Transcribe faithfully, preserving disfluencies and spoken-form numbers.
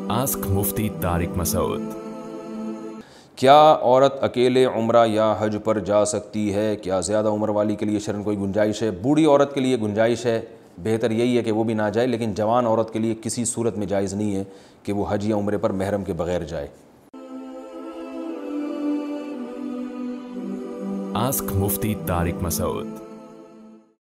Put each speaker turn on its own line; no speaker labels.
Ask Mufti Tariq Masood.
क्या औरत अकेले उम्रा या हज पर जा सकती है? क्या ज़्यादा उम्र वाली के लिए शरन कोई गुंजाइश है? बूढ़ी औरत के लिए गुंजाइश है, बेहतर यही है कि वो भी ना जाए, लेकिन जवान औरत के लिए किसी सूरत में जायज़ नहीं है कि वो हज या उम्रे पर महरम के बगैर जाए।
आस्क मुफ्ती तारिक मसूद।